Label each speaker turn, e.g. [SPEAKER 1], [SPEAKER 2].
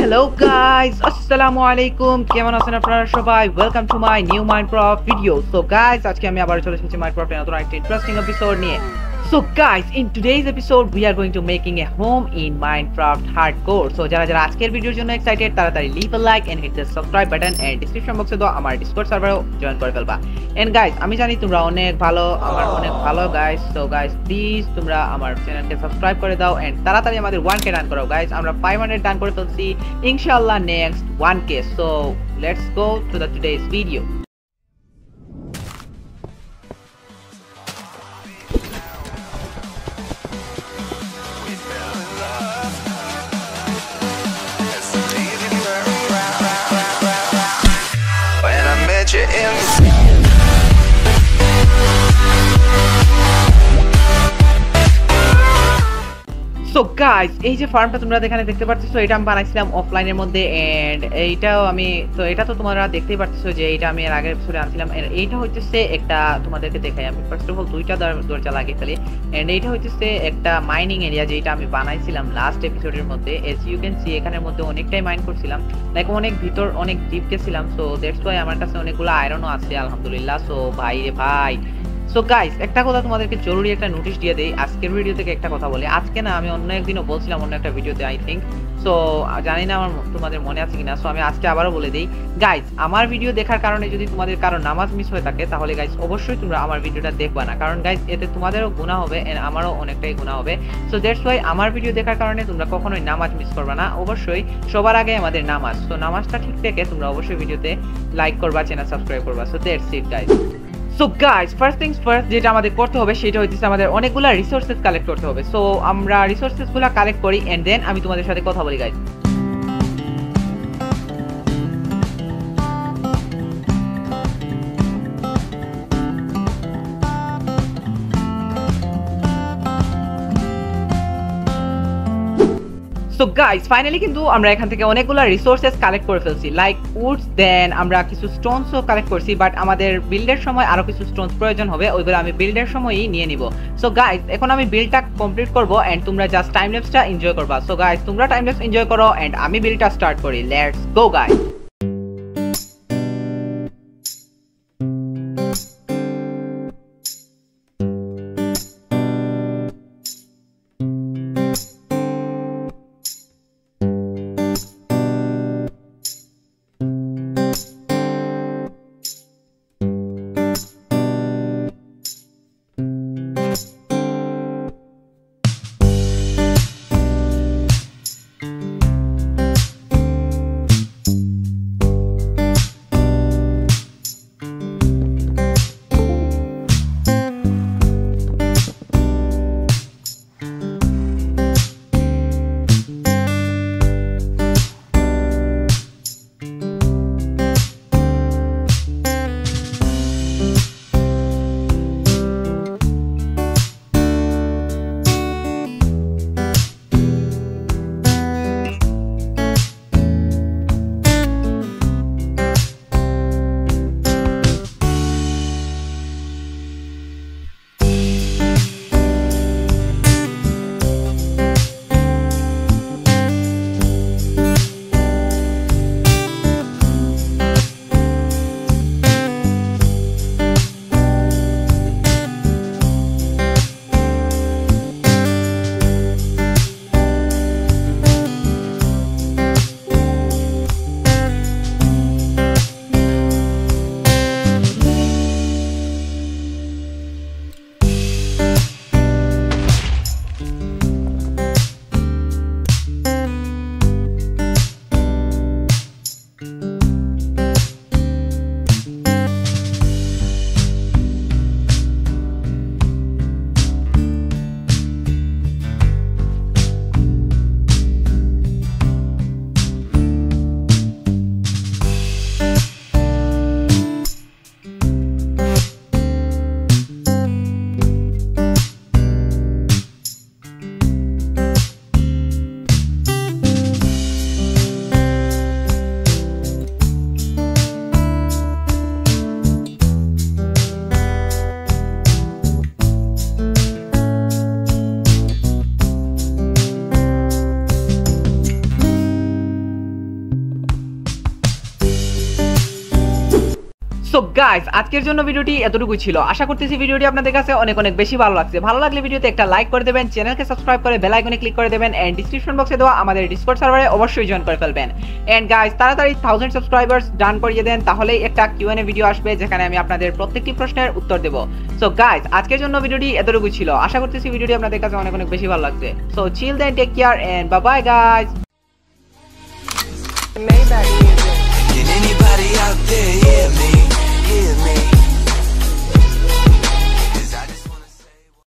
[SPEAKER 1] Hello guys, assalamu alaikum. কেমন আছেন আপনারা সবাই? Welcome to my new Minecraft video. So guys, আজকে আমি আবার চলে এসেছি Minecraft এর নতুন একটা ইন্টারেস্টিং এপিসোড নিয়ে। So guys, in today's episode we are going to making a home in Minecraft hardcore. So যারা আজকের ভিডিওর জন্য এক্সাইটেড তাড়াতাড়ি leave a like and hit the subscribe button and description box এ দাও আমার Discord সার্ভারে join করে ফেলবা। And guys, আমি জানি তোমরা অনেক ভালো guys. So guys, please তোমরা আমার চ্যানেলকে সাবস্ক্রাইব করে দাও and তাড়াতাড়ি আমাদের 1k ডান করো guys. আমরা 500 ডান করে ফেলছি ইনশাআল্লাহ next 1k. So let's go to the today's video. So guys, এই যে ফার্মটা তোমরা এখানে দেখতে পাচ্ছো এটা আমি বানাইছিলাম অফলাইনের মধ্যে এন্ড এইটাও আমি তো এটা তো তোমরা দেখতেই পাচ্ছো যে এটা আমি এর আগের এপিসোডে আনছিলাম এন্ড এইটা হইতেছে একটা তোমাদেরকে দেখাই আমি ফার্স্ট অফ অল দুইটা দরজা লাগিয়ে ফেলি এন্ড এইটা হইতেছে একটা মাইনিং এরিয়া যেটা আমি বানাইছিলাম লাস্ট এপিসোডের মধ্যে এজ ইউ ক্যান সি এখানের মধ্যে অনেকটাই মাইন করছিলাম লাইক অনেক ভিতর অনেক ডিপ গেছিলাম সো দ্যাটস ওয়াই আমার কাছে অনেকগুলো আয়রনও আছে আলহামদুলিল্লাহ সো ভাই রে ভাই সো গাইস একটা কথা তোমাদেরকে জরুরি একটা নোটিশ দিয়ে দেই আজকের ভিডিও থেকে একটা কথা বলি আজকে না আমি অন্য একদিনও বলছিলাম অন্য একটা ভিডিওতে আই থিংক সো জানি না আমার তোমাদের মনে আছে কিনা সো আমি আজকে আবারও বলে দেই গাইস আমার ভিডিও দেখার কারণে যদি তোমাদের কারো নামাজ মিস হয়ে থাকে তাহলে গাইস অবশ্যই তোমরা আমার ভিডিওটা দেখবা না কারণ গাইস এতে তোমাদেরও গুনাহ হবে এন্ড আমারও অনেকটাই গুনাহ হবে সো দ্যাটস ওয়াই আমার ভিডিও দেখার কারণে তোমরা কখনোই নামাজ মিস করবে না অবশ্যই সবার আগে আমাদের নামাজ সো নামাজটা ঠিক থেকে তোমরা অবশ্যই ভিডিওতে লাইক করবা চ্যানেল সাবস্ক্রাইব করবা so that's it guys so guys first things first যেটা আমাদের করতে হবে সেটা হচ্ছে আমাদের অনেকগুলা রিসোর্সেস কালেক্ট করতে হবে সো আমরা রিসোর্সেসগুলো কালেক্ট করি এন্ড দেন আমি তোমাদের সাথে কথা বলি গাইস সো গাইস ফাইনালি কিন্তু আমরা এখান থেকে অনেকগুলো রিসোর্সেস কালেক্ট করে ফেলছি লাইক উডস দেন আমরা কিছু স্টোনসও কালেক্ট করছি বাট আমাদের বিল্ডের সময় আরো কিছু স্টোনস প্রয়োজন হবে ওইগুলো আমি বিল্ডের সময়ই নিয়ে নিব সো গাইস এখন আমি বিল্ডটা কমপ্লিট করব এন্ড তোমরা জাস্ট টাইম ল্যাপসটা এনজয় করবা সো গাইস তোমরা টাইম ল্যাপস এনজয় করো এন্ড আমি বিল্ডটা স্টার্ট করি let's go guys so guys আজকের জন্য ভিডিওটি এতটুকুই ছিল। আশা করতেছি ভিডিওটি আপনাদের কাছে অনেক অনেক বেশি ভালো লাগছে। ভালো লাগলে ভিডিওতে একটা লাইক করে দেবেন, চ্যানেলকে সাবস্ক্রাইব করে বেল আইকনে ক্লিক করে দেবেন এন্ড ডেসক্রিপশন বক্সে দেওয়া আমাদের ডিসকর্ড সার্ভারে অবশ্যই জয়েন করে ফেলবেন। এন্ড গাইস তাড়াতাড়ি 1000 সাবস্ক্রাইবার্স ডান করিয়ে দেন, তাহলেই একটা কিউএনএ ভিডিও আসবে যেখানে আমি আপনাদের প্রত্যেকটি প্রশ্নের উত্তর দেব। সো গাইস আজকের জন্য ভিডিওটি এতটুকুই ছিল। আশা করতেছি ভিডিওটি আপনাদের কাছে অনেক অনেক বেশি ভালো লাগছে। So chill then, take care and bye bye guys.
[SPEAKER 2] Can anybody out there hear me? Hear me?